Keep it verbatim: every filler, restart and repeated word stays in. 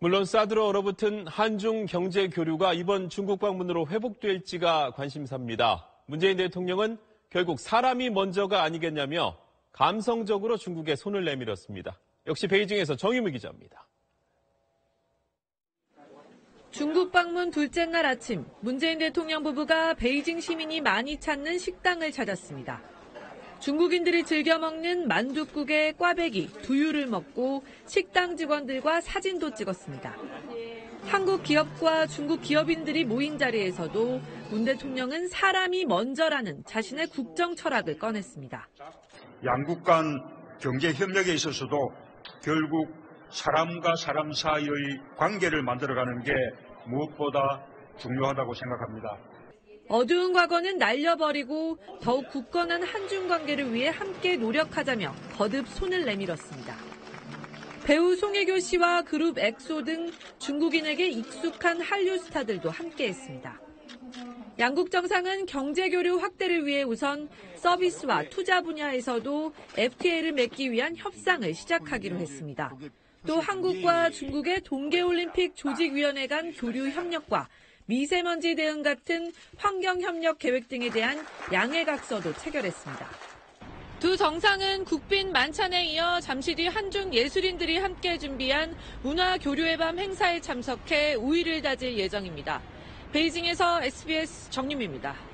물론 사드로 얼어붙은 한중 경제 교류가 이번 중국 방문으로 회복될지가 관심사입니다. 문재인 대통령은 결국 사람이 먼저가 아니겠냐며 감성적으로 중국에 손을 내밀었습니다. 역시 베이징에서 정유미 기자입니다. 중국 방문 둘째 날 아침, 문재인 대통령 부부가 베이징 시민이 많이 찾는 식당을 찾았습니다. 중국인들이 즐겨 먹는 만둣국에 꽈배기, 두유를 먹고 식당 직원들과 사진도 찍었습니다. 한국 기업과 중국 기업인들이 모인 자리에서도 문 대통령은 사람이 먼저라는 자신의 국정 철학을 꺼냈습니다. 양국 간 경제 협력에 있어서도 결국 사람과 사람 사이의 관계를 만들어가는 게 무엇보다 중요하다고 생각합니다. 어두운 과거는 날려버리고 더욱 굳건한 한중 관계를 위해 함께 노력하자며 거듭 손을 내밀었습니다. 배우 송혜교 씨와 그룹 엑소 등 중국인에게 익숙한 한류 스타들도 함께했습니다. 양국 정상은 경제교류 확대를 위해 우선 서비스와 투자 분야에서도 에프티에이를 맺기 위한 협상을 시작하기로 했습니다. 또 한국과 중국의 동계올림픽 조직위원회 간 교류 협력과 미세먼지 대응 같은 환경협력 계획 등에 대한 양해각서도 체결했습니다. 두 정상은 국빈 만찬에 이어 잠시 뒤 한중 예술인들이 함께 준비한 문화교류의 밤 행사에 참석해 우위를 다질 예정입니다. 베이징에서 에스비에스 정유미입니다.